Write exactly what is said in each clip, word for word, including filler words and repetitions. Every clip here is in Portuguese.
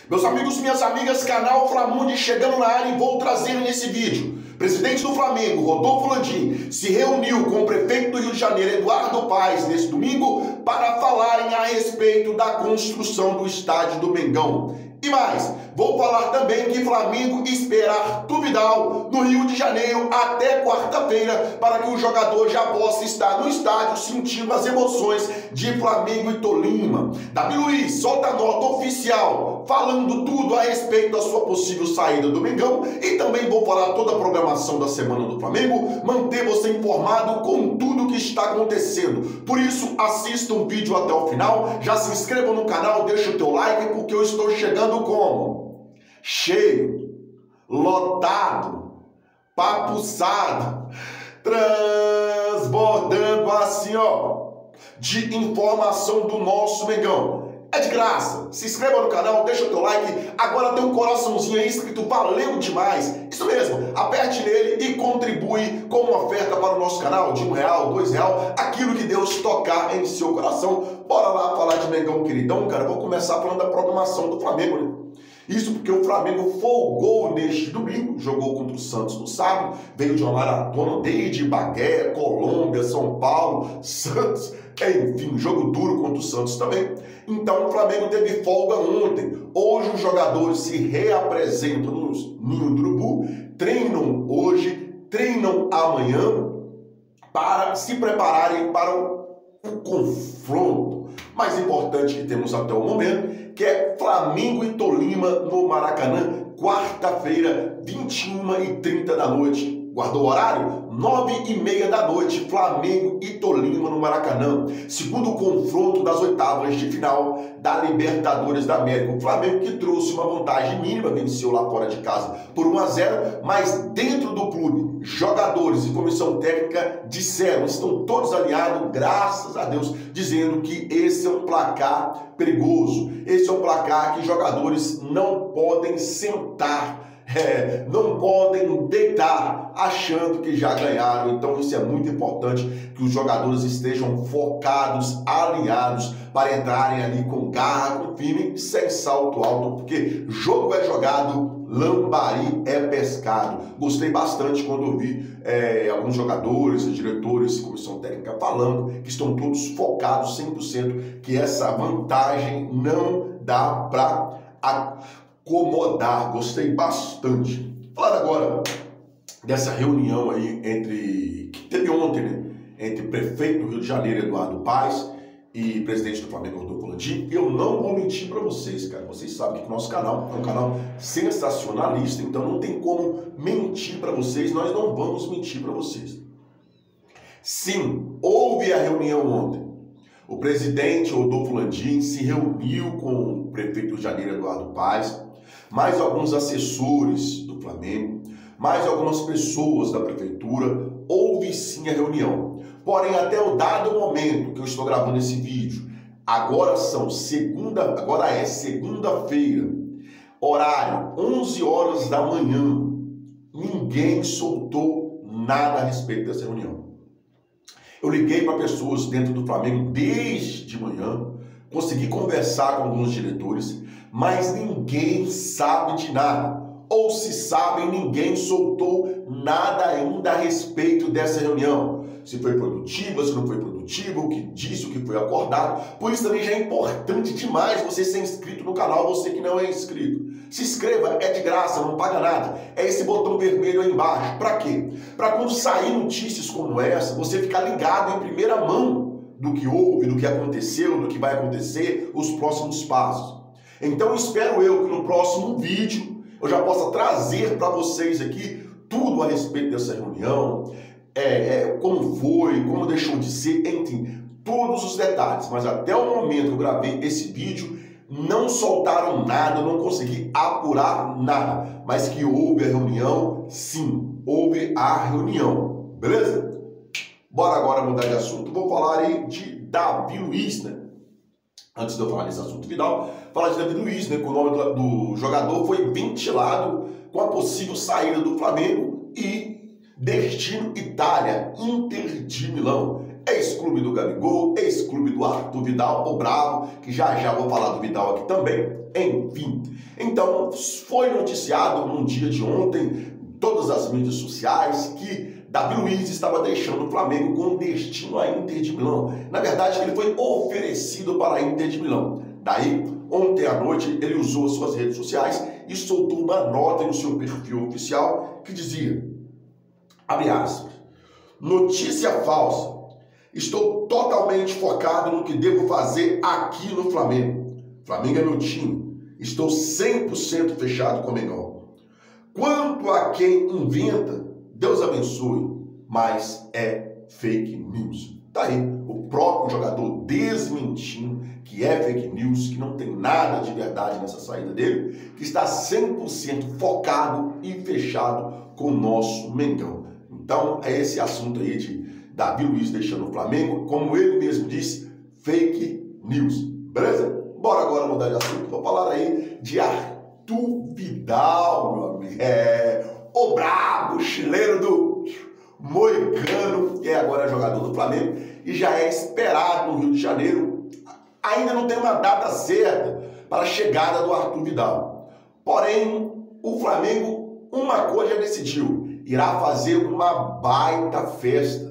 Meus amigos, minhas amigas, canal Flamundi chegando na área e vou trazer nesse vídeo. Presidente do Flamengo, Rodolfo Landim, se reuniu com o prefeito do Rio de Janeiro, Eduardo Paes, nesse domingo, para falarem a respeito da construção do estádio do Mengão. E mais, vou falar também que Flamengo espera Arthur Vidal no Rio de Janeiro até quarta-feira para que o jogador já possa estar no estádio sentindo as emoções de Flamengo e Tolima. Davi Luiz solta a nota oficial falando tudo a respeito da sua possível saída do Mengão e também vou falar toda a programação da semana do Flamengo, manter você informado com tudo que está acontecendo. Por isso, assista o vídeo até o final, já se inscreva no canal, deixa o teu like porque eu estou chegando como? Cheio, lotado, papuçado, transbordando assim, ó, de informação do nosso Mengão. É de graça. Se inscreva no canal, deixa o teu like. Agora tem um coraçãozinho aí escrito valeu demais. Isso mesmo, aperte nele e contribui com uma oferta para o nosso canal de um real, dois real, aquilo que Deus tocar em seu coração. Bora lá falar de Mengão, queridão, cara. Vou começar falando da programação do Flamengo, né? Isso porque o Flamengo folgou neste domingo, jogou contra o Santos no sábado, veio de uma maratona desde Ibagué, Colômbia, São Paulo, Santos, enfim, jogo duro contra o Santos também. Então o Flamengo teve folga ontem. Hoje os jogadores se reapresentam no Ninho do Urubu, treinam hoje, treinam amanhã para se prepararem para o, o confronto mais importante que temos até o momento, que é Flamengo e Tolima no Maracanã, quarta-feira, vinte e uma e trinta da noite. Guardou o horário? nove e meia da noite, Flamengo e Tolima no Maracanã. Segundo confronto das oitavas de final da Libertadores da América. O Flamengo que trouxe uma vantagem mínima, venceu lá fora de casa por um a zero, mas dentro do clube, jogadores e comissão técnica disseram, estão todos alinhados, graças a Deus, dizendo que esse é um placar perigoso. Esse é um placar que jogadores não podem sentar. É, não podem deitar achando que já ganharam. Então isso é muito importante, que os jogadores estejam focados, alinhados para entrarem ali com garra, com firme, sem salto alto, porque jogo é jogado, lambari é pescado. Gostei bastante quando eu vi é, alguns jogadores, diretores, comissão técnica falando que estão todos focados cem por cento, que essa vantagem não dá para acomodar. Gostei bastante. Falando agora dessa reunião aí entre que teve ontem, né? Entre o prefeito do Rio de Janeiro, Eduardo Paes, e presidente do Flamengo, Rodolfo Landim. Eu não vou mentir para vocês, cara. Vocês sabem que o nosso canal é um canal sensacionalista, então não tem como mentir para vocês. Nós não vamos mentir para vocês. Sim, houve a reunião ontem. O presidente Rodolfo Landim se reuniu com o prefeito do Rio de Janeiro, Eduardo Paes, mais alguns assessores do Flamengo, mais algumas pessoas da prefeitura. Houve sim a reunião. Porém, até o dado momento que eu estou gravando esse vídeo, agora são segunda, agora é segunda-feira, horário onze horas da manhã, ninguém soltou nada a respeito dessa reunião. Eu liguei para pessoas dentro do Flamengo desde manhã, consegui conversar com alguns diretores, mas ninguém sabe de nada. Ou se sabem, ninguém soltou nada ainda a respeito dessa reunião. Se foi produtiva, se não foi produtiva, o que disse, o que foi acordado. Por isso também já é importante demais você ser inscrito no canal, você que não é inscrito. Se inscreva, é de graça, não paga nada. É esse botão vermelho aí embaixo. Para quê? Para quando sair notícias como essa, você ficar ligado em primeira mão do que houve, do que aconteceu, do que vai acontecer, os próximos passos. Então espero eu que no próximo vídeo eu já possa trazer para vocês aqui tudo a respeito dessa reunião, é, é, como foi, como deixou de ser, enfim, todos os detalhes. Mas até o momento que eu gravei esse vídeo, não soltaram nada, eu não consegui apurar nada. Mas que houve a reunião, sim, houve a reunião, beleza? Bora agora mudar de assunto. Vou falar aí de Davi Luiz, né? Antes de eu falar desse assunto Vidal, falar de Davi Luiz, né? Que o nome do jogador foi ventilado com a possível saída do Flamengo e destino Itália, Inter de Milão. Ex-clube do Gabigol, ex-clube do Arthur Vidal, o Bravo, que já já vou falar do Vidal aqui também. enfim. Então, foi noticiado no dia de ontem, todas as mídias sociais, que Davi Luiz estava deixando o Flamengo com destino à Inter de Milão. Na verdade, ele foi oferecido para a Inter de Milão. Daí, ontem à noite, ele usou as suas redes sociais e soltou uma nota no seu perfil oficial que dizia, abre aspas, notícia falsa. Estou totalmente focado no que devo fazer aqui no Flamengo. Flamengo é meu time. Estou cem por cento fechado com o Mengão. Quanto a quem inventa, Deus abençoe, mas é fake news. Tá aí, o próprio jogador desmentindo que é fake news, que não tem nada de verdade nessa saída dele, que está cem por cento focado e fechado com o nosso Mengão. Então, é esse assunto aí de Davi Luiz deixando o Flamengo, como ele mesmo disse, fake news. Beleza? Bora agora mudar de assunto. Vou falar aí de Arthur Vidal, meu amigo. É, o brabo chileno do Moicano, que é agora jogador do Flamengo e já é esperado no Rio de Janeiro. Ainda não tem uma data certa para a chegada do Arthur Vidal. Porém, o Flamengo, uma coisa já decidiu, irá fazer uma baita festa.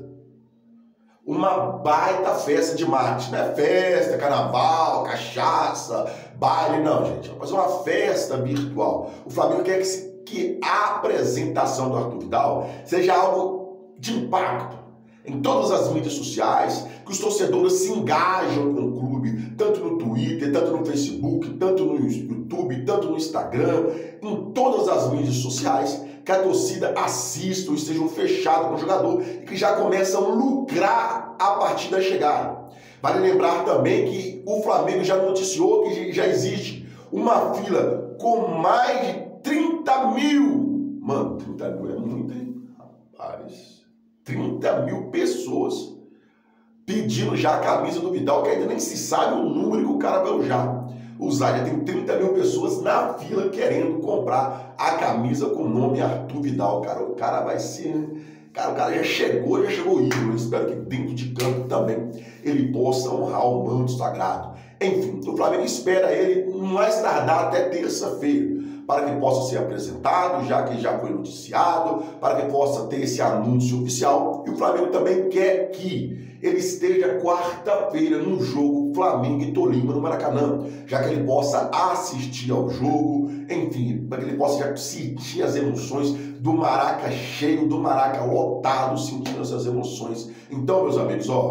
Uma baita festa de mate, não é festa, carnaval, cachaça, baile, não, gente. Vai fazer uma festa virtual. O Flamengo quer que, que a apresentação do Arthur Vidal seja algo de impacto em todas as mídias sociais, que os torcedores se engajam com o clube, tanto no Twitter, tanto no Facebook, tanto no YouTube, tanto no Instagram, em todas as mídias sociais, que a torcida assista ou estejam fechados com o jogador e que já começam a lucrar a partir da chegada. Vale lembrar também que o Flamengo já noticiou que já existe uma fila com mais de trinta mil. Mano, trinta mil é muito, hein? Rapaz, trinta mil pessoas pedindo já a camisa do Vidal, que ainda nem se sabe o número que o cara vai usar. Usar, já tem trinta mil pessoas na fila querendo comprar a camisa com o nome Arthur Vidal. Cara, o cara vai ser... Cara, o cara já chegou, já chegou ídolo. Eu espero que dentro de campo também ele possa honrar o manto sagrado. Enfim, o Flamengo espera ele mais tardar até terça-feira, para que possa ser apresentado, já que já foi noticiado, para que possa ter esse anúncio oficial. E o Flamengo também quer que ele esteja quarta-feira no jogo Flamengo e Tolima no Maracanã, já que ele possa assistir ao jogo, enfim, para que ele possa já sentir as emoções do Maraca cheio, do Maraca lotado, sentindo essas emoções. Então, meus amigos, ó,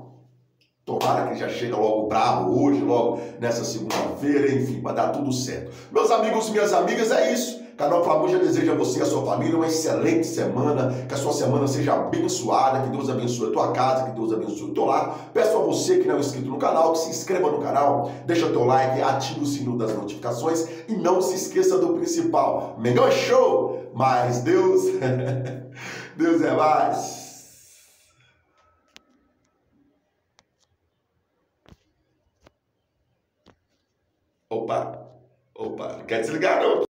tomara que já chega logo bravo hoje, logo nessa segunda-feira, enfim, vai dar tudo certo. Meus amigos e minhas amigas, é isso. Canal Flamur já deseja a você e a sua família uma excelente semana, que a sua semana seja abençoada, que Deus abençoe a tua casa, que Deus abençoe o teu lar. Peço a você que não é inscrito no canal, que se inscreva no canal, deixa o teu like, ative o sininho das notificações e não se esqueça do principal. Mengão é show, mas Deus, Deus é mais. Opa, opa, não quer desligar não.